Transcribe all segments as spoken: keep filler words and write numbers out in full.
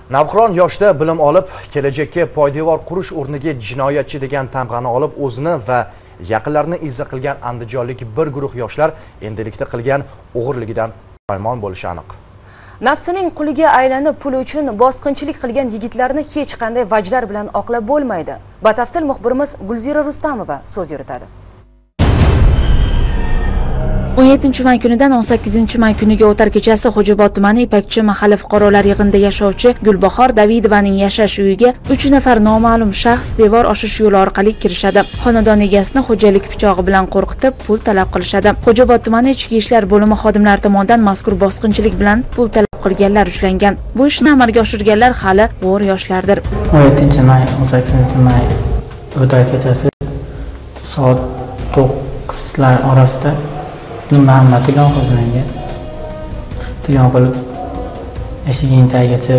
Navqiron yoshda bilim olib, kelajakka poydevor qurish o'rniga jinoyatchi degan tamg'ani olib, o'zini va yaqinlarini izza qilgan andijonlik bir guruh yoshlar endilikda qilgan o'g'irligidan pushaymon bo'lishi aniq. Nafsining quliga aylanib pul uchun bosqinchilik qilgan yigitlarni hech qanday vajlar bilan oqlab bo'lmaydi. Batafsil muxbirimiz Gulzira Rustamova so'z yuritadi. o'n yettinchi may kunidan o'n sakkizinchi may kuniga o'tar kechasi Xo'jobod tumani Ipakchi mahalla fuqarolar yig'inida yashovchi Gulbahor Davidovaning yashash uyiga uch nafar noma'lum shaxs devor oshish yo'li orqali kirishadi. Xonadon egasini xo'jalik pichog'i bilan qo'rqitib pul talab qilishadi. Xo'jobod tumani ichki ishlar bo'limi xodimlari tomonidan mazkur bosqinchilik bilan pul talab qilganlar ushlangan. Bu ishni amalga oshirganlar hali bo'r yoshlardir. o'n yettinchi may o'n sakkizinchi may o'tar kechasi soat to'qqizlar orasida Muhammad telefon qildi. Telefon qilib eshiging tagigacha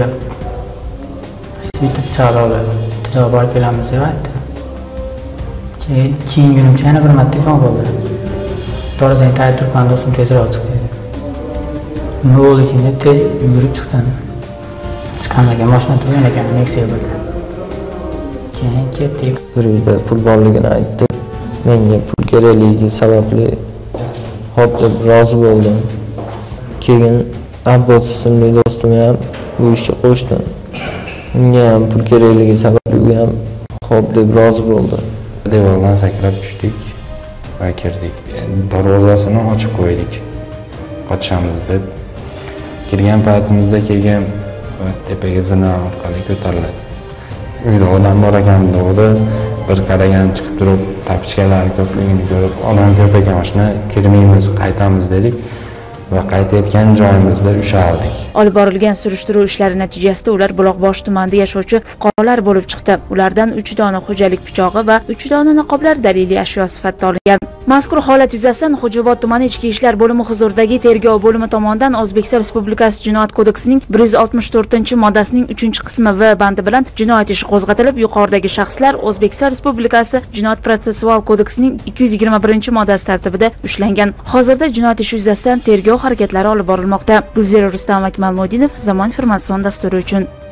bitib chaqirdi. Tezroq borib kelamiz deb aytdi. Keyin keyin kunimcha yana bir marta telefon qildi. To'g'risini tayyor turibman do'stim, tezroq chiq dedi. Nima bo'ldi keyin deb tez yugurib chiqdim. Chiqqanlarga mashina turgan ekan, Nexia bo'ldi. Keyin ketdik. Bir uyda pul borligini aytdi. Menga pul kerakligi sababli hop deb rozi bo'ldim. Keyin Abbos ismli do'stim ham bu ishga qo'shdi. Unga ham pul kerakligi sababli u ham hop deb rozi bo'ldi. Devordan sakrab tushdik va kirdik. Darvozasini ochib qo'ydik. Qochamiz deb. Kirgan paytimizda kelgan tepaga zina orqali ko'tariladi. Uyda odam bor ekan dedi. Bir qaragan chiqib turib, tapichkalar ko'pligini ko'rib, odam ko'p ekan, shuni kirmaymiz, qaytamiz dedik va qaytayotgan joyimizda ushaldik. Olib borilgan surishtiruv ishlari natijasida ular Buloqboshi tumanida yashovchi fuqarolar bo'lib chiqdi. Ulardan uch dona xo'jalik pichog'i va uch dona niqoblar daliliy ashyo sifatida olingan. Mazkur holat yuzasidan Xo'jobod tumani ichki ishlar bo'limi huzuridagi tergov bo'limi tomonidan O'zbekiston Respublikasi Jinoyat kodeksining bir yuz oltmish to'rtinchi moddasining uchinchi qismi V bandi bilan jinoyat ishi qo'zg'atilib, yuqoridagi shaxslar O'zbekiston Respublikasi Jinoyat protsessual kodeksining ikki yuz yigirma birinchi moddasi tartibida ushlangan. Hozirda jinoyat ishi yuzasidan tergov harakatlari olib borilmoqda. Gulzira Rustamova, Akmal Mo'dinov, Zamon informatsion dasturi uchun.